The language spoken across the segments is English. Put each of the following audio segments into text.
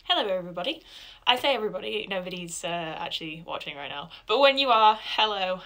Hello everybody. I say everybody, nobody's actually watching right now, but when you are, hello.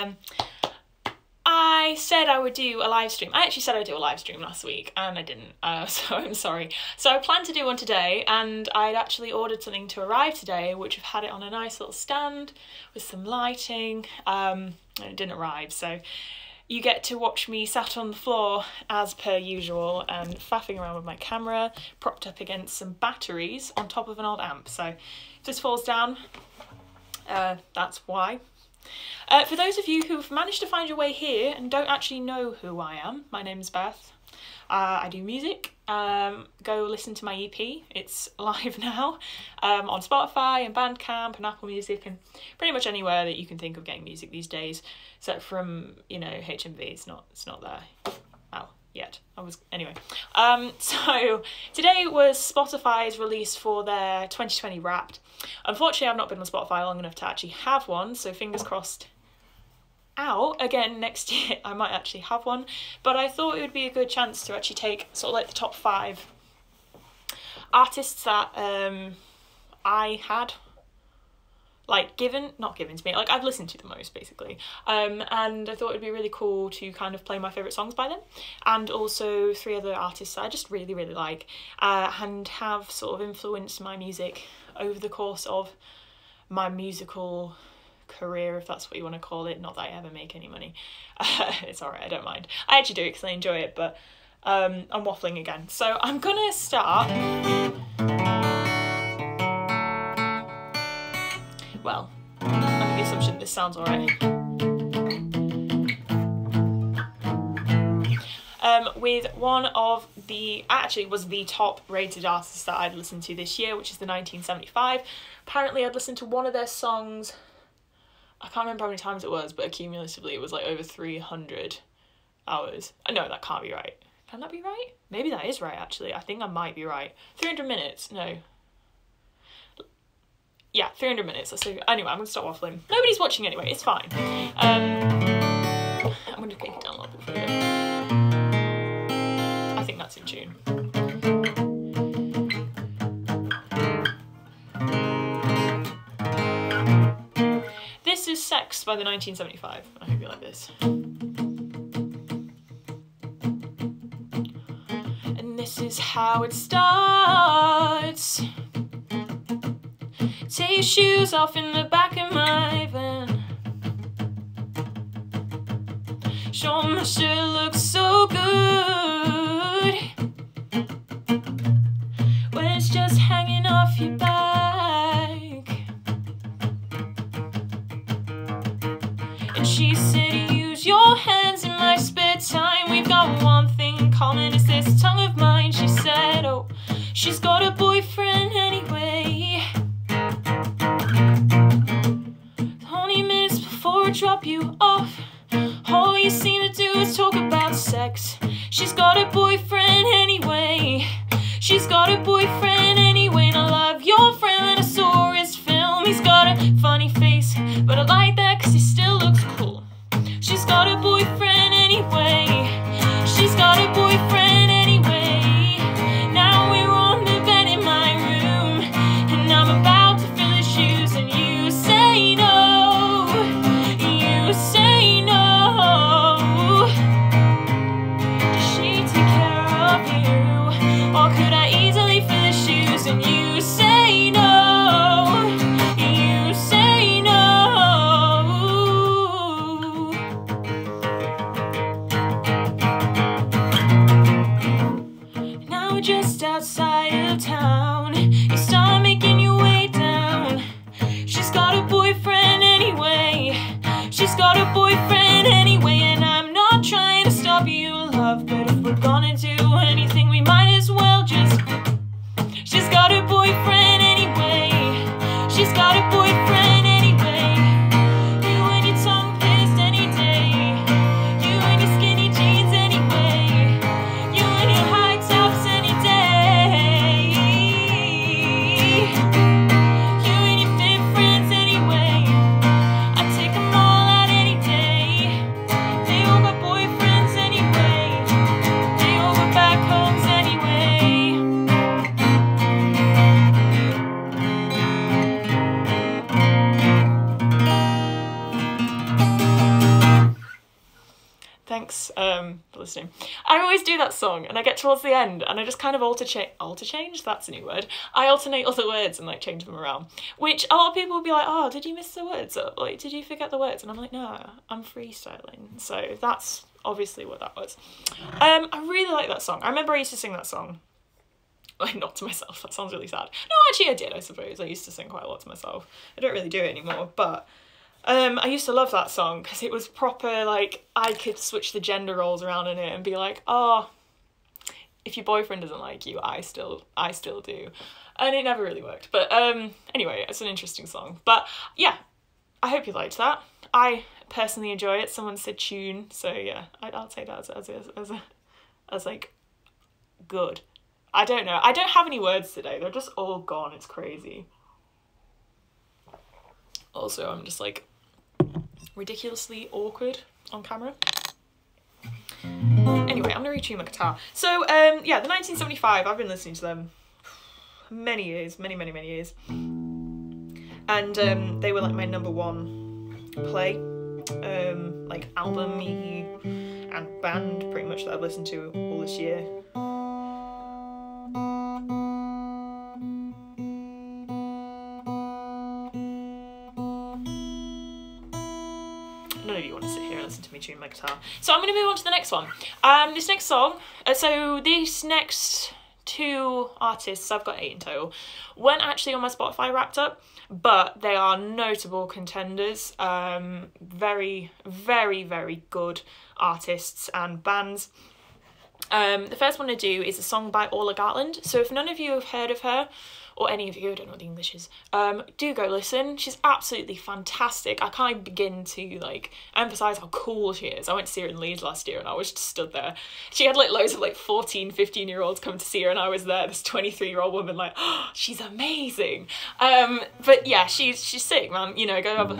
I said I would do a live stream. I actually said I'd do a live stream last week and I didn't, so I'm sorry. So I planned to do one today and I'd actually ordered something to arrive today, which I've had it on a nice little stand with some lighting, and it didn't arrive, so you get to watch me sat on the floor as per usual and faffing around with my camera propped up against some batteries on top of an old amp. So if this falls down, that's why. For those of you who've managed to find your way here and don't actually know who I am, my name's Beth. I do music. Go listen to my EP. It's live now on Spotify and Bandcamp and Apple Music and pretty much anywhere that you can think of getting music these days, except from, you know, HMV. It's not there. Oh, yet. Anyway. So today was Spotify's release for their 2020 Wrapped. Unfortunately, I've not been on Spotify long enough to actually have one, so fingers crossed out again next year I might actually have one, but I thought it would be a good chance to actually take sort of like the top 5 artists that I had like not given to me, like I've listened to the most basically, and I thought it'd be really cool to kind of play my favourite songs by them, and also 3 other artists that I just really like and have sort of influenced my music over the course of my musical career, if that's what you want to call it. Not that I ever make any money. It's alright, I don't mind. I actually do it because I enjoy it, but I'm waffling again. So I'm gonna start, well, under the assumption this sounds alright, with one of the, actually was the top rated artists that I'd listened to this year, which is the 1975. Apparently I'd listened to one of their songs, I can't remember how many times it was, but accumulatively it was like over 300 hours. No, that can't be right. Can that be right? Maybe that is right, actually. I think I might be right. 300 minutes, no. Yeah, 300 minutes. Let's see. Anyway, I'm going to stop waffling. Nobody's watching anyway, it's fine. I'm going to take it down a little bit further. I think that's in tune. This is Sex by the 1975. I hope you like this. And this is how it starts. Take your shoes off in the back of my van. Sure, my shirt looks so good when it's just hanging off your back. She said, use your hands in my spare time. We've got one thing in common, is this tongue of mine. She said, oh, she's got a boyfriend anyway. 20 minutes before I drop you off, all you seem to do is talk about sex. She's got a boyfriend anyway. She's got a boyfriend anyway. And I love your friend that I saw his film. He's got a funny face, but I like that because he still looks cool. She's got a boyfriend anyway. She's got a boyfriend anyway. Now we're on the bed in my room, and I'm about to fill his shoes, and you say no. You say no. Does she take care of you, or could I easily fill his shoes? And you say no. You say no. Just outside of town, you start making your way down. She's got a boyfriend anyway. She's got a boyfriend anyway. And I'm not trying to stop you, love, but if we're gonna do anything, we might as well just. She's got a boyfriend anyway. She's got a boyfriend anyway. You and your tongue pierced any day. You and your skinny jeans anyway. You and your high tops any day. listening. I always do that song and I get towards the end and I just kind of alter-change, that's a new word. I alternate other words and like change them around, which a lot of people will be like, oh, did you miss the words? Or like, did you forget the words? And I'm like, no, I'm freestyling. So that's obviously what that was. I really like that song. I remember I used to sing that song. Like, not to myself, that sounds really sad. No, actually I did, I suppose. I used to sing quite a lot to myself. I don't really do it anymore, but I used to love that song because it was proper, like, I could switch the gender roles around in it and be like, oh, if your boyfriend doesn't like you, I still do. And it never really worked. But anyway, it's an interesting song. But yeah, I hope you liked that. I personally enjoy it. Someone said tune, so yeah, I'll take that as like good. I don't know. I don't have any words today. They're just all gone. It's crazy. Also, I'm just like ridiculously awkward on camera. Anyway, I'm gonna retune my guitar. So yeah, the 1975, I've been listening to them many years, many years. And they were like my #1 play, like album, EP, and band pretty much that I've listened to all this year. None of you want to sit here and listen to me tune my guitar. So I'm going to move on to the next one. This next song, so these next 2 artists, I've got 8 in total, weren't actually on my Spotify Wrapped Up, but they are notable contenders. Very good artists and bands. The first one to do is a song by Orla Gartland. So if none of you have heard of her, or any of you, I don't know what the English is, do go listen. She's absolutely fantastic. I can't even begin to like emphasise how cool she is. I went to see her in Leeds last year and I was just stood there. She had like loads of like 14, 15-year-olds come to see her and I was there, this 23-year-old woman like, oh, she's amazing. But yeah, she's sick, man. You know, go have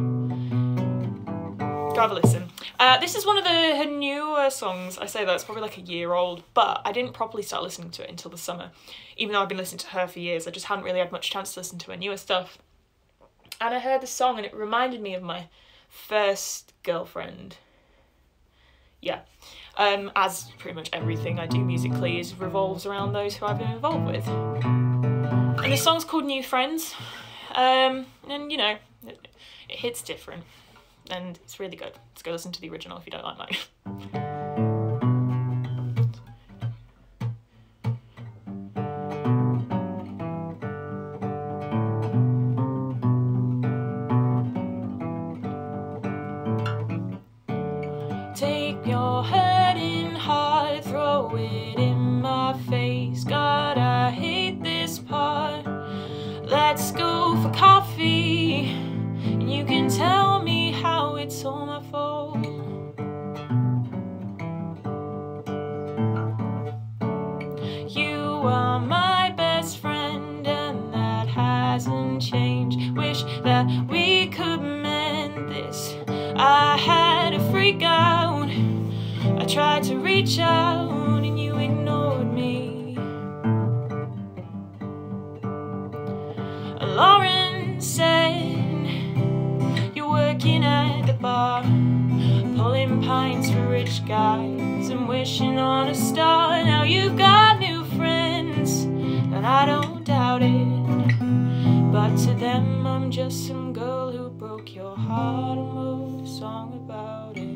a listen. This is one of her newer songs. I say that, it's probably like a year old, but I didn't properly start listening to it until the summer. Even though I've been listening to her for years, I just hadn't really had much chance to listen to her newer stuff. And I heard the song and it reminded me of my first girlfriend. Yeah. As pretty much everything I do musically revolves around those who I've been involved with. And the song's called New Friends. And you know, it hits different. And it's really good. Let's go listen to the original if you don't like mine. Take your hurting heart, throw it in my face. God, I hate this part. Let's go for coffee, and you can tell me how it's all my fault. You are my best friend and that hasn't changed. Wish that we could mend this. I had a freak out. I tried to reach out and you ignored me. Lauren said you're working at the bar, pulling pints for rich guys and wishing on a star. Now you've got new friends, and I don't doubt it, but to them I'm just some girl who broke your heart and wrote a song about it.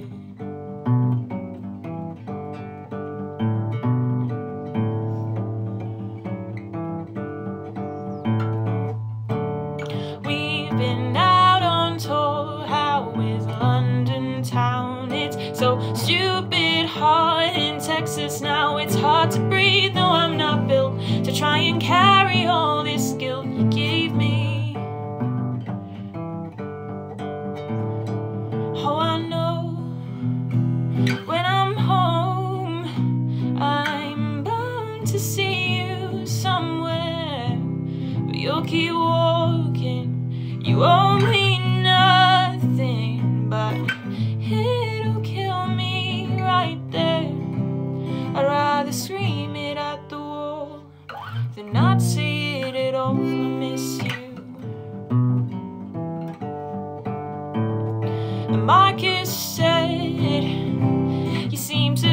We've been out on tour, how is London town? It's so stupid hot in Texas now, it's hard to breathe. No, I'm not built to try and carry all this guilt you gave me. Oh, I know when I'm home I'm bound to see you somewhere, but you'll keep walking. You owe me nothing, but it'll kill me right there. I'd rather scream it at the wall than not say it at all. I miss you. And Marcus said you seem to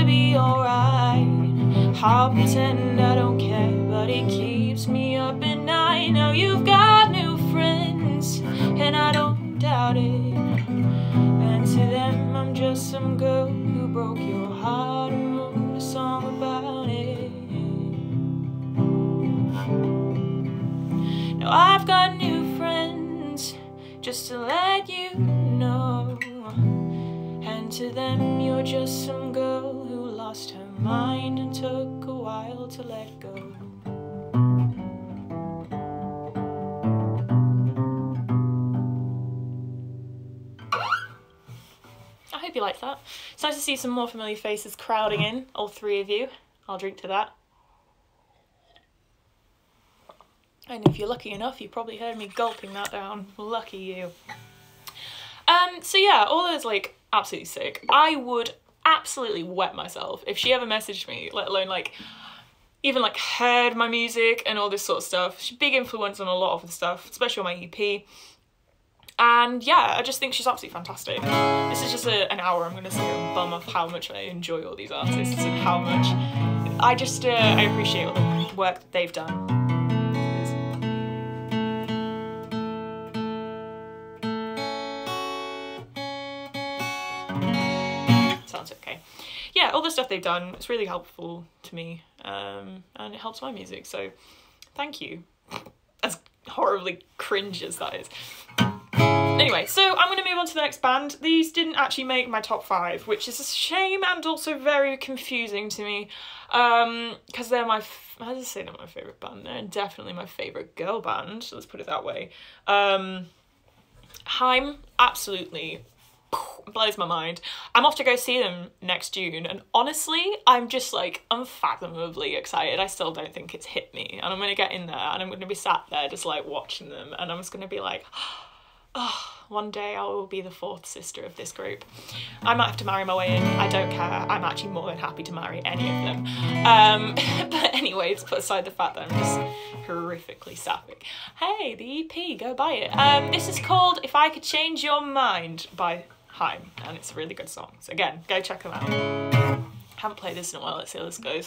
I'll pretend I don't care, but it keeps me up at night. Now you've got new friends, and I don't doubt it. And to them I'm just some girl who broke your heart and wrote a song about it. Now I've got new friends, just to let you know. And to them you're just some girl who lost her mind and took a while to let go. I hope you liked that. It's nice to see some more familiar faces crowding in, all three of you. I'll drink to that. And if you're lucky enough, you probably heard me gulping that down. Lucky you. So yeah, all those like absolutely sick. I would absolutely wet myself if she ever messaged me, let alone like even like heard my music and all this sort of stuff. She's a big influence on a lot of the stuff, especially on my EP. And yeah, I just think she's absolutely fantastic. This is just an hour I'm going to sit here and bum off how much I enjoy all these artists and how much I just I appreciate all the work that they've done. Sounds okay. Yeah, all the stuff they've done, it's really helpful to me, and it helps my music, so thank you. As horribly cringe as that is. Anyway, so I'm going to move on to the next band. These didn't actually make my top 5, which is a shame and also very confusing to me, because they're my, I just say they're my favourite band. They're definitely my favourite girl band, let's put it that way. HAIM, absolutely blows my mind. I'm off to go see them next June, and honestly, I'm just like unfathomably excited. I still don't think it's hit me, and I'm going to get in there and I'm going to be sat there just like watching them, and I'm just going to be like, oh, one day I will be the 4th sister of this group. I might have to marry my way in, I don't care. I'm actually more than happy to marry any of them. But anyways, put aside the fact that I'm just horrifically sapphic. Hey, the EP, go buy it. This is called If I Could Change Your Mind by HAIM, and it's a really good song. So again, go check them out. Haven't played this in a while, let's see how this goes.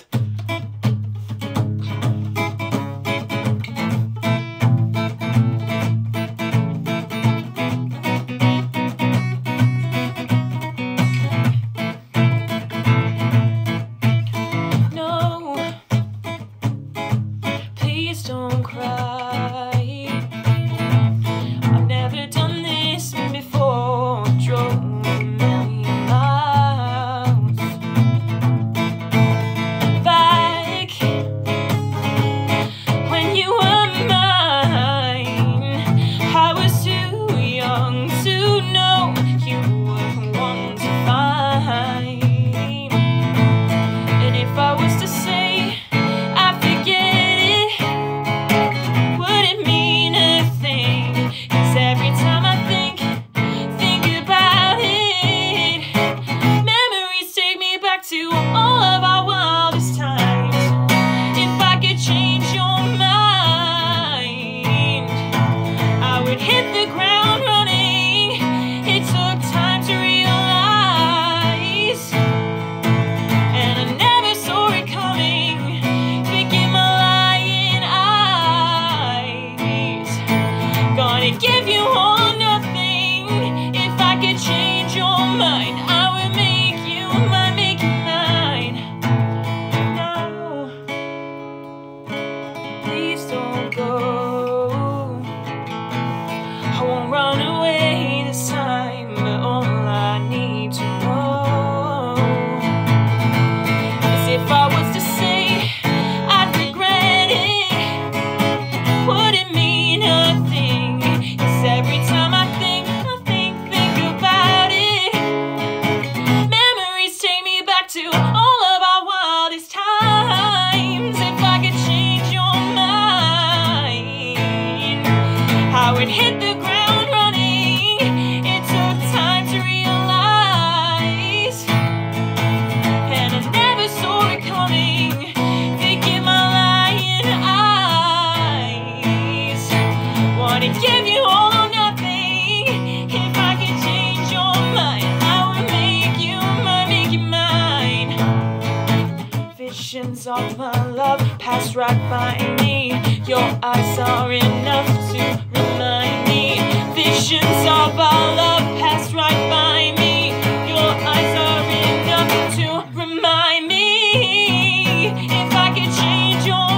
Visions of my love pass right by me. Your eyes are enough to remind me. Visions of our love pass right by me. Your eyes are enough to remind me. If I could change your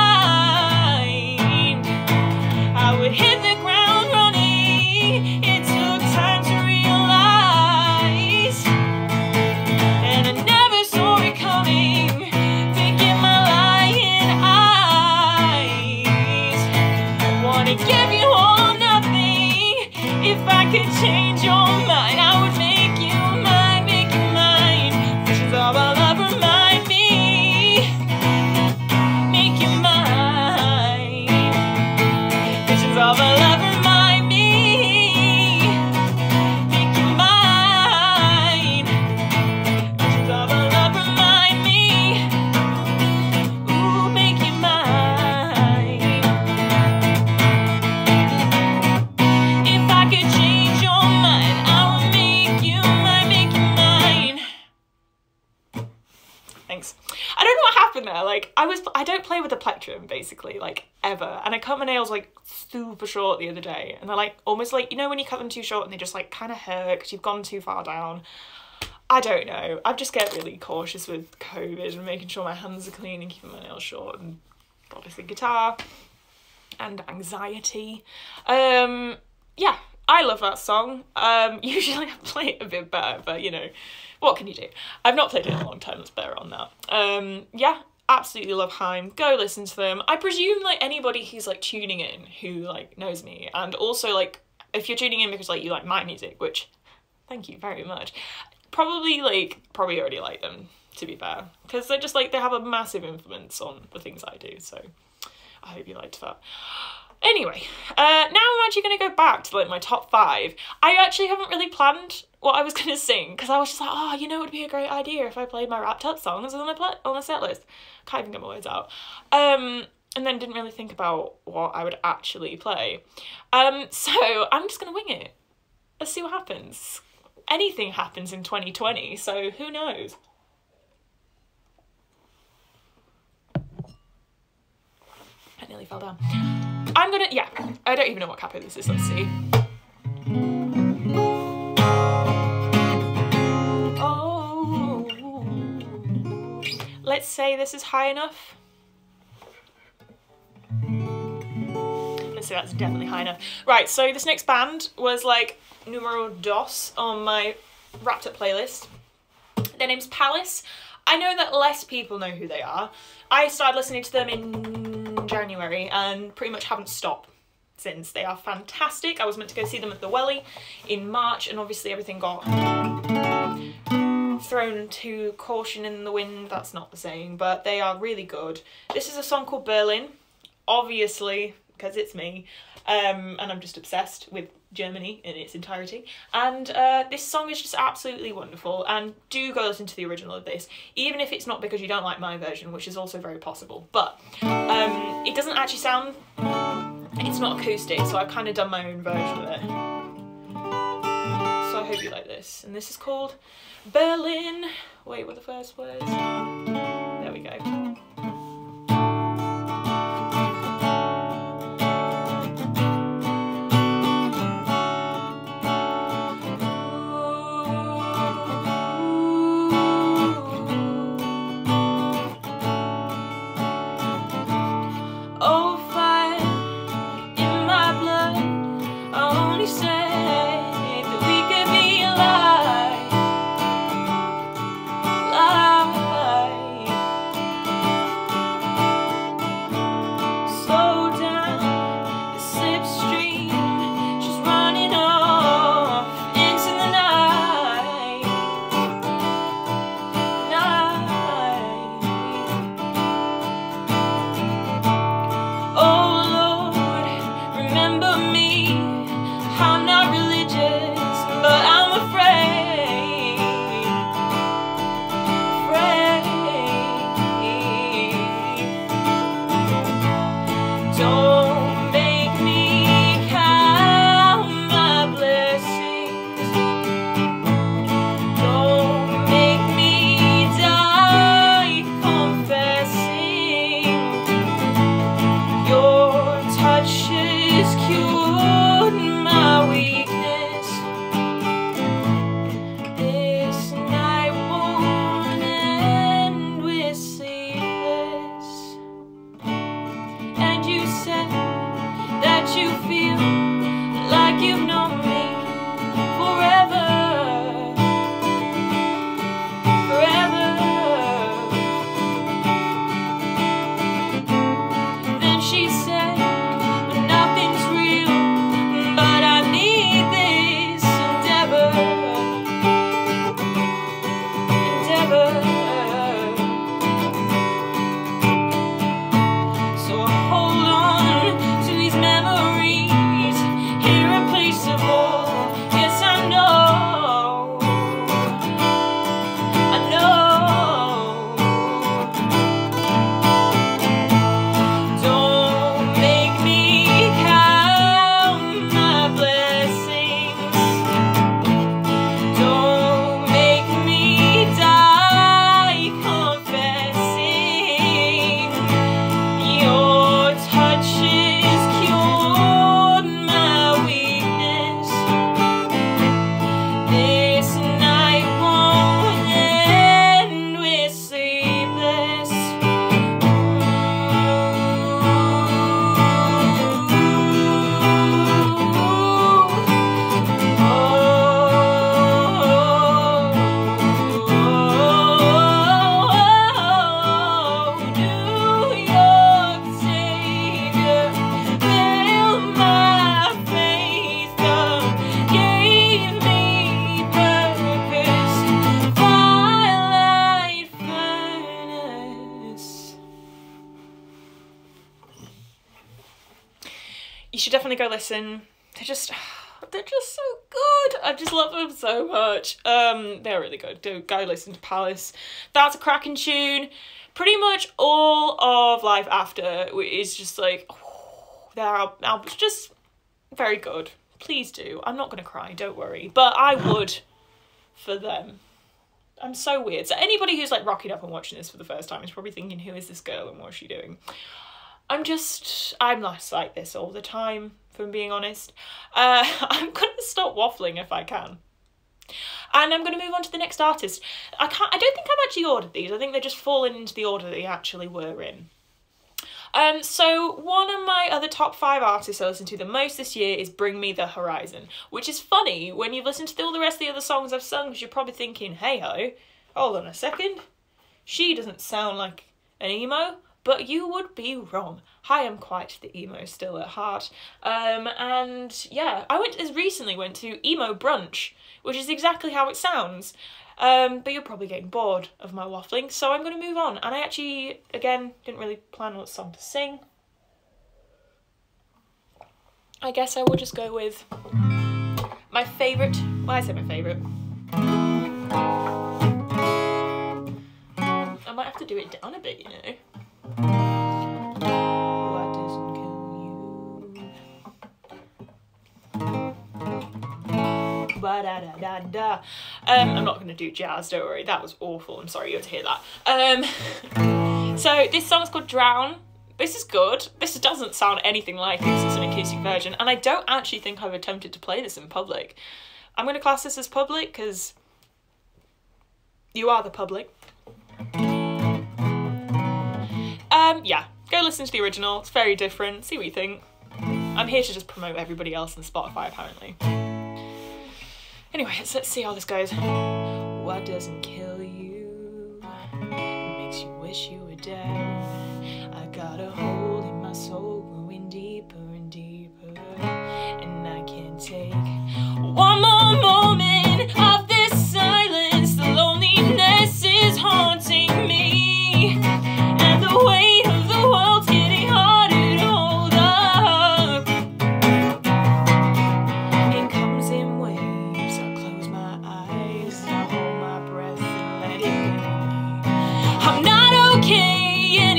mind, I would hit the ground running. It took time to realize, and I never saw it coming. Thinking my lying eyes, I wanna give you all or nothing. If I could change your mind, I would make you mine, make you mine. Visions of our love remind me. Make you mine. Visions of our love remind me. Make you mine. Visions of our love remind me. Ooh, make you mine. If I could change your mind, I would make you mine, make you mine. Thanks. I don't know what happened there. Like, I don't play with the plectrum basically, like, ever. And I cut my nails like super short the other day, and they're like almost like, you know when you cut them too short and they just like kind of hurt because you've gone too far down. I don't know. I just get really cautious with COVID and making sure my hands are clean and keeping my nails short, and obviously guitar and anxiety. Yeah, I love that song. Usually I play it a bit better, but you know, what can you do? I've not played it in a long time, that's better on that. Yeah, absolutely love HAIM. Go listen to them. I presume like anybody who's like tuning in who like knows me, and also like if you're tuning in because like you like my music, which thank you very much, probably already like them, to be fair, because they're just like, they have a massive influence on the things I do, so I hope you liked that. Anyway, now I'm actually going to go back to like my top 5. I actually haven't really planned what I was going to sing, because I was just like, oh, you know, it would be a great idea if I played my wrapped up songs on the set list. Can't even get my words out. And then didn't really think about what I would actually play. So I'm just going to wing it. Let's see what happens. Anything happens in 2020, so who knows? I nearly fell down. I don't even know what capo this is, let's see. Oh, let's say this is high enough. Let's say that's definitely high enough. Right, so this next band was like numero dos on my wrapped up playlist. Their name's Palace. I know that less people know who they are. I started listening to them in January and pretty much haven't stopped since. They are fantastic. I was meant to go see them at the Welly in March, and obviously everything got thrown to caution in the wind. That's not the saying, but they are really good. This is a song called Berlin, obviously, because it's me, and I'm just obsessed with Germany in its entirety, and this song is just absolutely wonderful, and do go listen to the original of this, even if it's not because you don't like my version, which is also very possible, but it doesn't actually sound, it's not acoustic, so I've kind of done my own version of it, so I hope you like this. And this is called Berlin. Wait, what the first words? There we go. you feel like you've known me forever, forever. Then she said, but nothing's real, but I need this endeavor, endeavor. So hold on to these memories, irreplaceable. Yes, I know, I know. Don't make me count my blessings. Don't make me die confessing. Your touch has cured my weakness. This night won't end with sleepless. New York Savior, build my faith up, gave me purpose, firelight furnace. You should definitely go listen. They're just so good. I just love them so much. They're really good. Go listen to Palace. That's a cracking tune. Pretty much all of Life After is just like, their album's just very good. Please do. I'm not gonna cry, don't worry. But I would for them. I'm so weird. So anybody who's like rocking up and watching this for the first time is probably thinking, who is this girl and what is she doing? I'm not like this all the time, if I'm being honest. I'm gonna stop waffling if I can. And I'm going to move on to the next artist. I don't think I've actually ordered these. I think they're just falling into the order they actually were in. So one of my other top 5 artists I listened to the most this year is Bring Me the Horizon, which is funny when you've listened to all the rest of the other songs I've sung, because you're probably thinking, hey ho, hold on a second, she doesn't sound like an emo. But you would be wrong. I am quite the emo still at heart. And yeah, I recently went to emo brunch, which is exactly how it sounds. But you're probably getting bored of my waffling, so I'm going to move on. And I actually, again, didn't really plan what song to sing. I guess I will just go with my favourite. Well, I say my favourite. I might have to do it down a bit, you know. What doesn't kill you? Ba-da-da-da-da. I'm not going to do jazz, don't worry. That was awful. I'm sorry you had to hear that. So this song's called Drown. This is good. This doesn't sound anything like it 'cause it's an acoustic version. And I don't actually think I've attempted to play this in public. I'm going to class this as public because you are the public. Yeah, go listen to the original. It's very different. See what you think. I'm here to just promote everybody else on Spotify, apparently. Anyway, let's see how this goes. What doesn't kill you makes you wish you were dead. I got a hole in my soul growing deeper and deeper, and I can't take one more moment of this silence. The loneliness is haunting me, and the weight of the world's getting harder to hold up. It comes in waves. I close my eyes, I hold my breath and let it be me. I'm not okay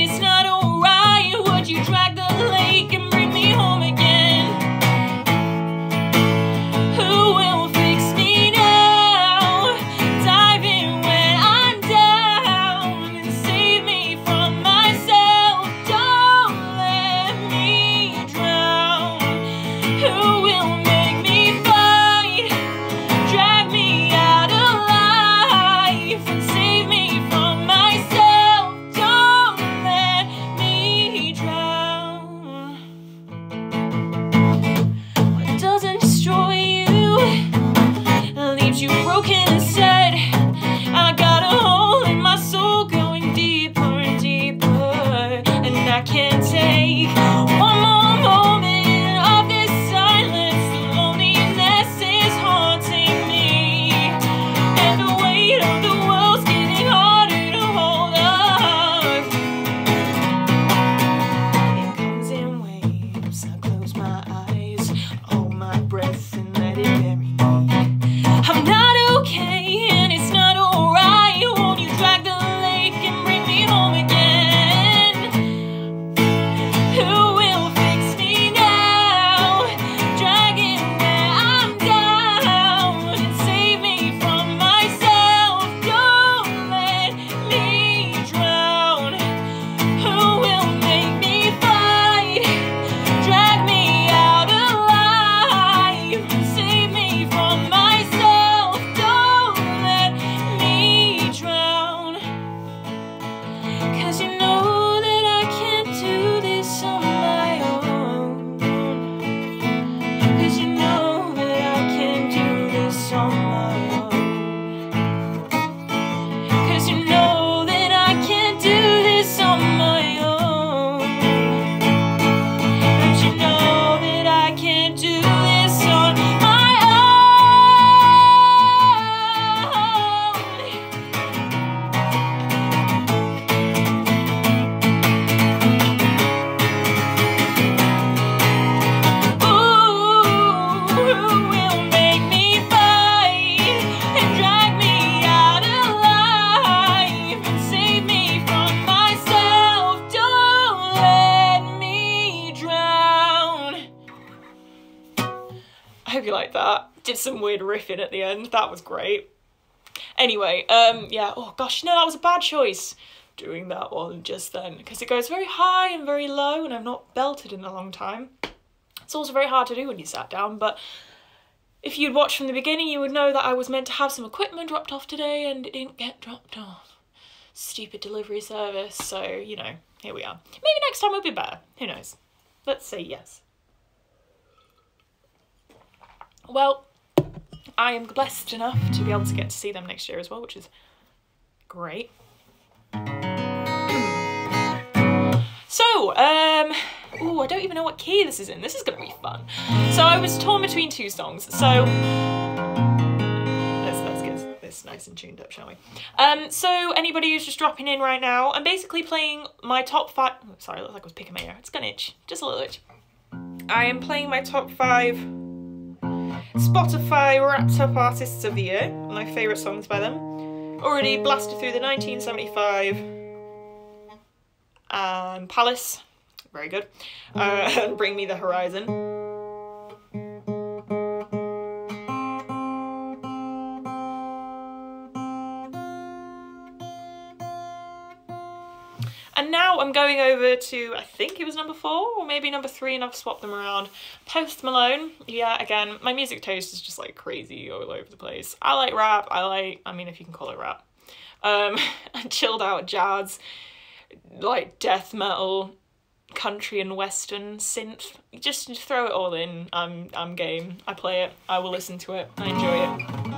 hope you like that. Did some weird riffing at the end. That was great. Anyway, yeah. Oh gosh, no, that was a bad choice doing that one just then, because it goes very high and very low, and I've not belted in a long time. It's also very hard to do when you sat down, but if you'd watched from the beginning, you would know that I was meant to have some equipment dropped off today, and it didn't get dropped off. Stupid delivery service, so, you know, here we are. Maybe next time will be better. Who knows? Let's say yes. Well, I am blessed enough to be able to get to see them next year as well, which is great. So, ooh, I don't even know what key this is in. This is gonna be fun. So I was torn between two songs. So let's get this nice and tuned up, shall we? So anybody who's just dropping in right now, I'm basically playing my top 5. Oh, sorry, I look like I was picking my ear. It's gonna itch, just a little itch. I am playing my top 5 Spotify wrapped up artists of the year, my favourite songs by them. Already blasted through the 1975 and Palace, very good, and Bring Me the Horizon. And now I'm going over to, I think it was number 4 or maybe number 3, and I've swapped them around. Post Malone. Yeah, again, my music taste is just like crazy all over the place. I like rap, I mean, if you can call it rap. Chilled out jazz, like death metal, country and western, synth. Just throw it all in. I'm game. I play it. I will listen to it. I enjoy it.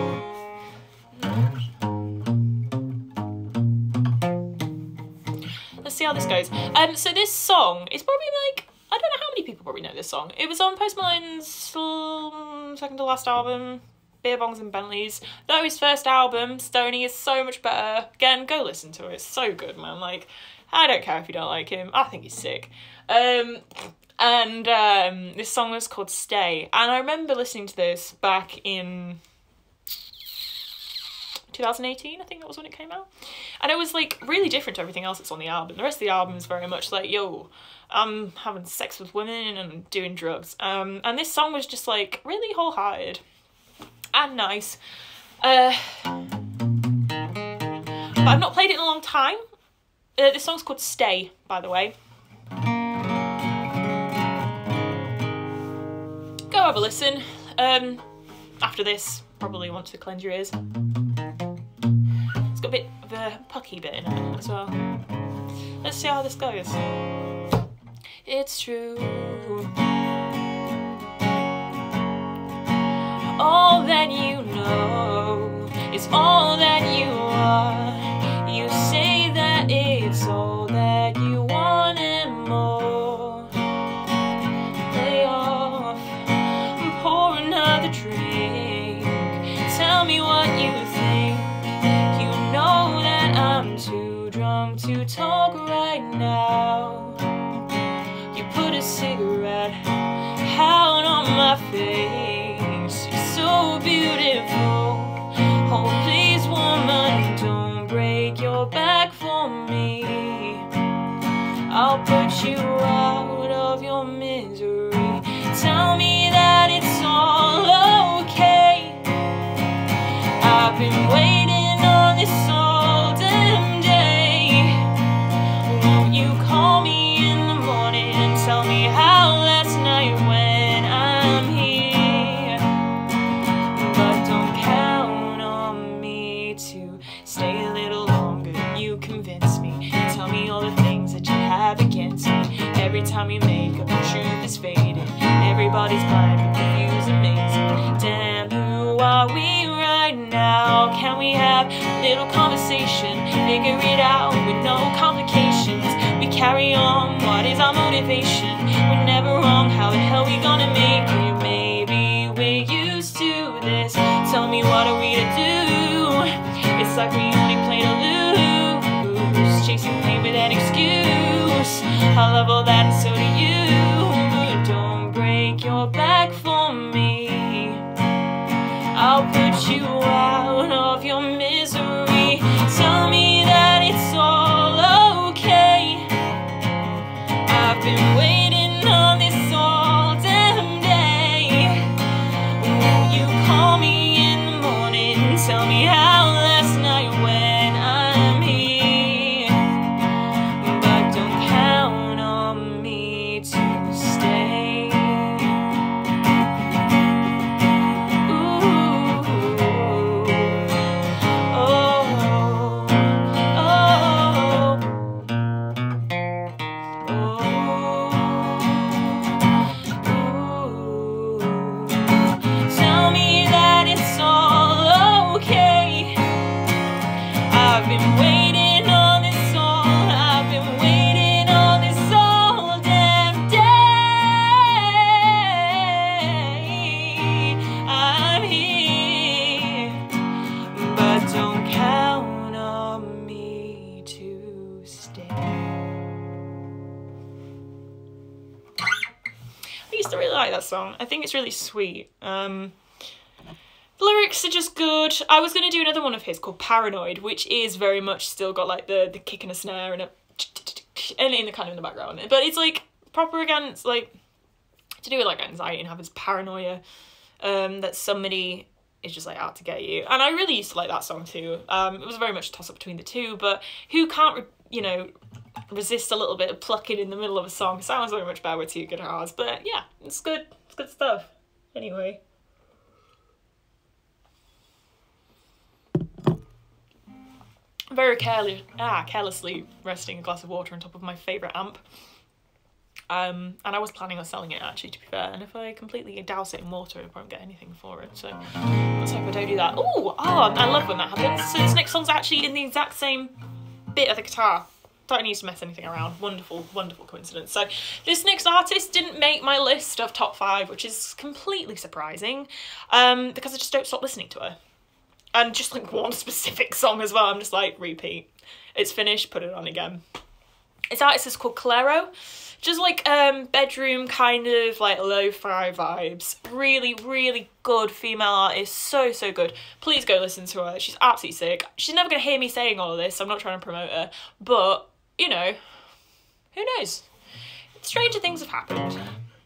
Let's see how this goes. So this song is probably like, I don't know how many people probably know this song. It was on Post Malone's second to last album, Beer Bongs and Bentleys. Though his first album, Stoney, is so much better. Again, go listen to it. It's so good, man. Like, I don't care if you don't like him. I think he's sick. This song was called Stay. And I remember listening to this back in 2018, I think that was when it came out. And it was like really different to everything else that's on the album. The rest of the album is very much like, yo, I'm having sex with women and doing drugs. And this song was just like really wholehearted and nice. But I've not played it in a long time. This song's called Stay, by the way. Go have a listen. After this, probably want to cleanse your ears. It's got a bit of a pucky bit in it as well. Let's see how this goes. It's true. All that you know is all that you are. You say that it's all that you want and more. Lay off and pour another drink. Tell me what you think. You know that I'm too drunk to talk right now. You put a cigarette out on my face. You're so beautiful. Oh, please, woman, don't break your back for me. I'll put you out of your misery. Tell me that it's all okay. I've been waiting on this all damn day. Won't you call me in the morning and tell me how last night went? I'm here, but don't count on me to stay a little longer. You convince me, tell me all the things that you have against me. Every time we make up, the truth is fading. Everybody's blind, but the view's amazing. Damn, who are we right now? Can we have a little conversation? Figure it out with no complications. We carry on, what is our motivation? We're never wrong, how the hell we gonna make it? Maybe we're used to this. Tell me, what are we to do? It's like we only play to lose. Chasing pain with an excuse. I love all that and so do you. But don't break your back for me. I'll put you out of your misery. Tell me that it's all okay. I've been waiting on this all damn day. used to really like that song. I think it's really sweet. The lyrics are just good. I was going to do another one of his called Paranoid, which is very much still got like the kick and a snare and in the kind of in the background. But it's like proper against like to do with like anxiety and having this paranoia that somebody is just like out to get you. And I really used to like that song too. It was very much a toss up between the two, but who can't, you know, resist a little bit of plucking in the middle of a song? It sounds very much better with two guitars, but yeah, it's good. It's good stuff. Anyway. Very carelessly resting a glass of water on top of my favourite amp. And I was planning on selling it actually, to be fair, and if I completely douse it in water I won't get anything for it, so let's hope I don't do that. Oh, I love when that happens. So this next song's actually in the exact same bit of the guitar. Don't need to mess anything around. Wonderful, wonderful coincidence. So this next artist didn't make my list of top 5, which is completely surprising, because I just don't stop listening to her. And just like one specific song as well, I'm just like, repeat. It's finished, put it on again. This artist is called Clairo. Just like bedroom kind of like lo-fi vibes. Really, really good female artist. So, so good. Please go listen to her. She's absolutely sick. She's never going to hear me saying all of this, so I'm not trying to promote her. But, you know, who knows? Stranger things have happened.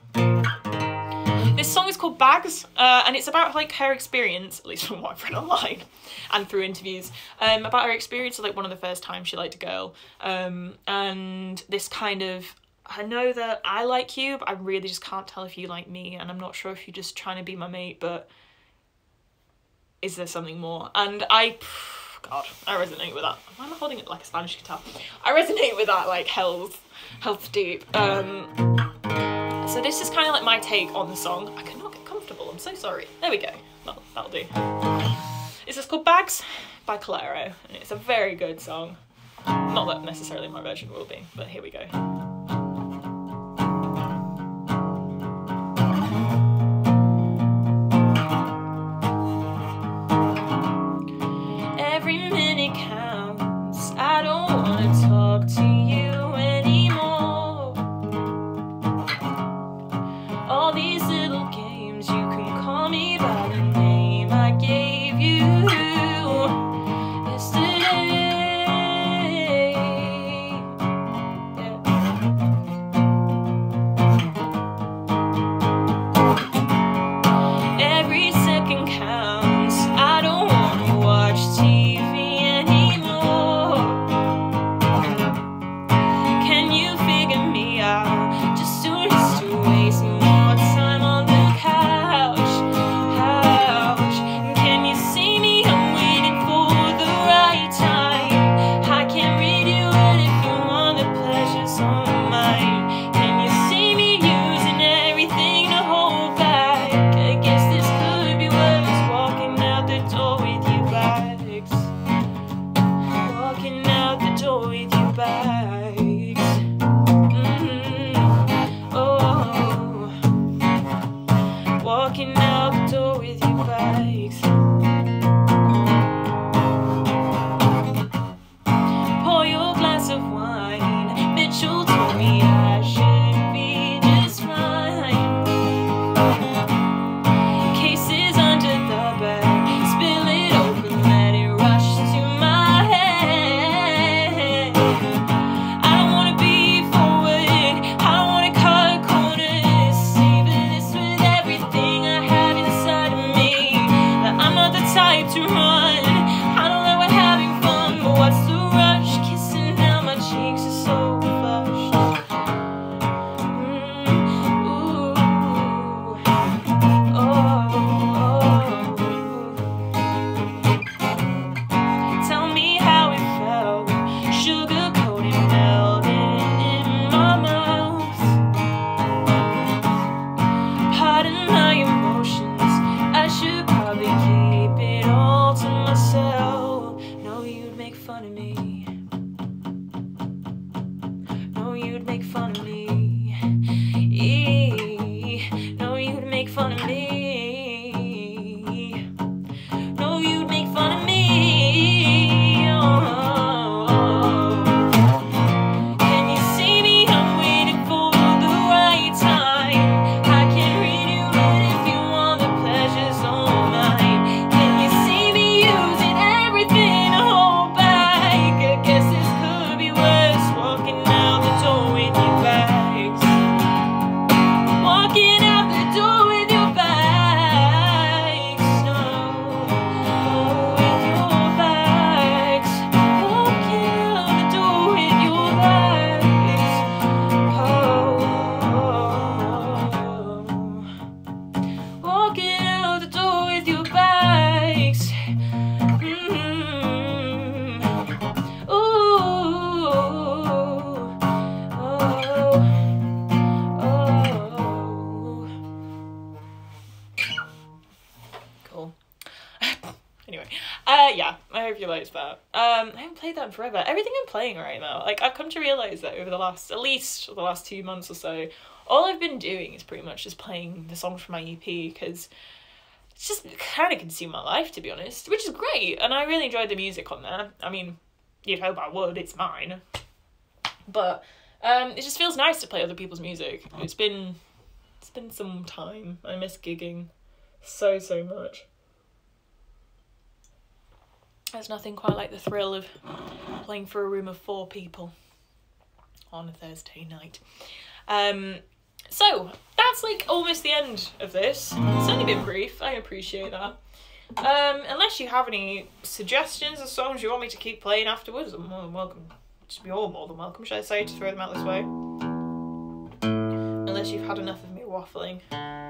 This song is called Bags, and it's about like her experience, at least from what I've read online and through interviews, about her experience of like one of the first times she liked a girl, and this kind of, I know that I like you, but I really just can't tell if you like me, and I'm not sure if you're just trying to be my mate, but is there something more? And God, I resonate with that. Why am I holding it like a Spanish guitar? I resonate with that like hell's deep. So this is kind of like my take on the song. I cannot get comfortable, I'm so sorry. There we go, that'll do. This is called Bags by Clairo, and it's a very good song. Not that necessarily my version will be, but here we go. Every minute counts, I don't want to talk to you anymore. All these little games, you can call me by the name I gave you yesterday. Yeah. Every second counts, I don't want to watch TV anymore. Can you figure me out? Just to waste more time on the couch. Can you see me? I'm waiting for the right time. I can't read you it if you want the pleasures on mine. Can you see me using everything to hold back? I guess this could be worse. Walking out the door with you bags. Walking out the door with you bags. Walking out the door with you bags. Pour your glass of wine. Mitchell told me I should be just fine. Cases under the bed. Spill it open, let it rush to my head. I don't wanna be forward, I don't wanna cut corners. Savor this with everything I have. Yeah, I hope you liked that. I haven't played that in forever. Everything I'm playing right now, like, I've come to realise that over at least the last 2 months or so, all I've been doing is pretty much just playing the songs from my EP, because it's just kind of consumed my life, to be honest, which is great, and I really enjoyed the music on there. I mean, you'd hope I would, it's mine. But it just feels nice to play other people's music. It's been some time. I miss gigging so much. There's nothing quite like the thrill of playing for a room of 4 people on a Thursday night. So that's like almost the end of this. It's only been brief, I appreciate that. Unless you have any suggestions of songs you want me to keep playing afterwards, I'm more than welcome. You're more than welcome, should I say, to throw them out this way. Unless you've had enough of me waffling.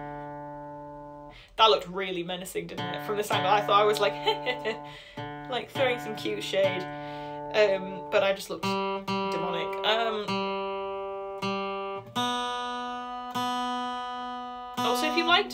That looked really menacing, didn't it? From this angle, I thought I was like, like throwing some cute shade. But I just looked demonic. Also, if you liked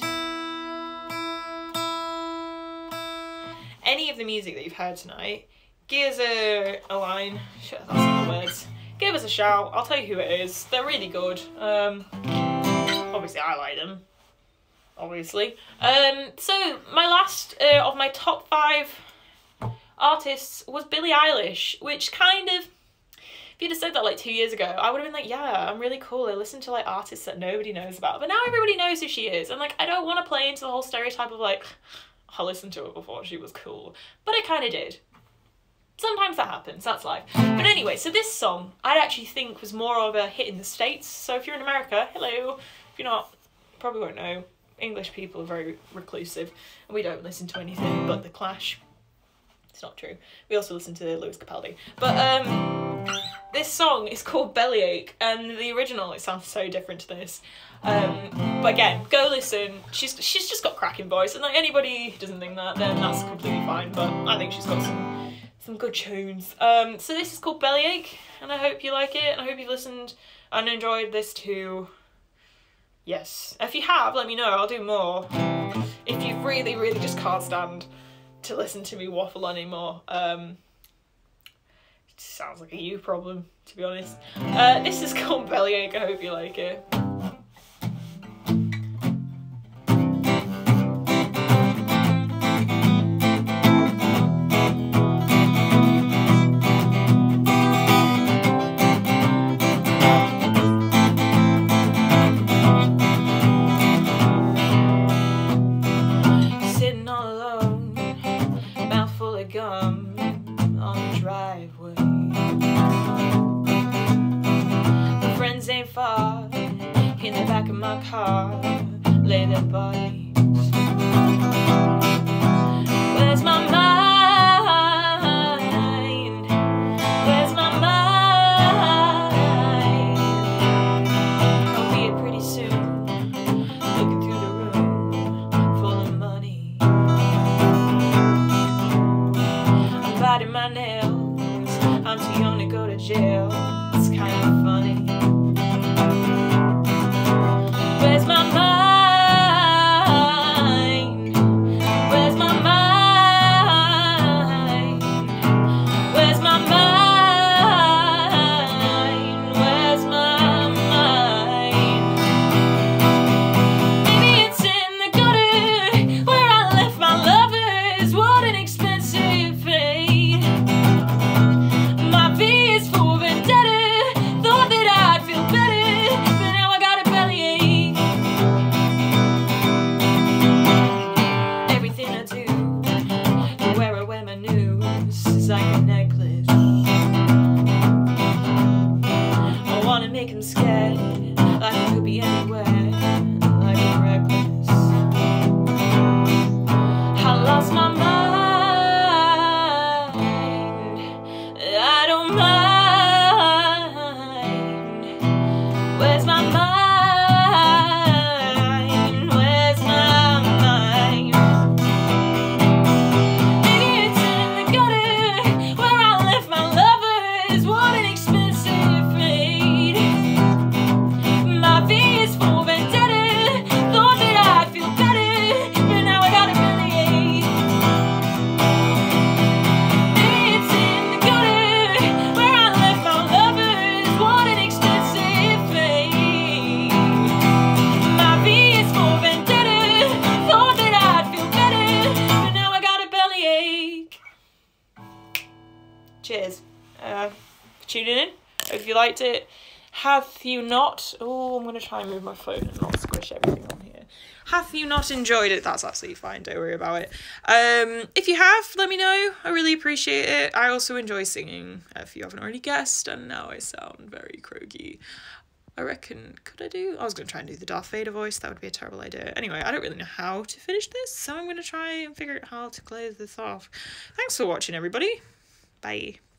any of the music that you've heard tonight, give us a line. Shit, that's not the words. Give us a shout. I'll tell you who it is. They're really good. Obviously, I like them. Obviously. So my last of my top 5 artists was Billie Eilish, which kind of, if you'd have said that like 2 years ago, I would have been like, yeah, I'm really cool. I listen to like artists that nobody knows about. But now everybody knows who she is. And like, I don't want to play into the whole stereotype of like, I listened to her before, she was cool. But I kind of did. Sometimes that happens, that's life. But anyway, so this song I actually think was more of a hit in the States. So if you're in America, hello. If you're not, you probably won't know. English people are very reclusive and we don't listen to anything but The Clash. It's not true. We also listen to Lewis Capaldi. But this song is called Bellyache, and the original, it sounds so different to this. But again, go listen. She's just got cracking voice, and like anybody who doesn't think that, then that's completely fine. But I think she's got some good tunes. So this is called Bellyache, and I hope you like it, and I hope you've listened and enjoyed this too. Yes. If you have, let me know, I'll do more. If you really, really just can't stand to listen to me waffle anymore, it sounds like a you problem, to be honest. This is called Bellyache, I hope you like it. Far in the back of my car lay their bodies. Where's my mind? Where's my mind? I'll be here pretty soon, looking through the room full of money. I'm biting my nails, I'm too young to go to jail. It's kind of funny. Where's my mind? you liked it. Hath you not... Oh, I'm going to try and move my phone and not squish everything on here. Hath you not enjoyed it? That's absolutely fine. Don't worry about it. If you have, let me know. I really appreciate it. I also enjoy singing, if you haven't already guessed, and now I sound very croaky. I reckon, could I do? I was going to try and do the Darth Vader voice. That would be a terrible idea. Anyway, I don't really know how to finish this, so I'm going to try and figure out how to close this off. Thanks for watching, everybody. Bye.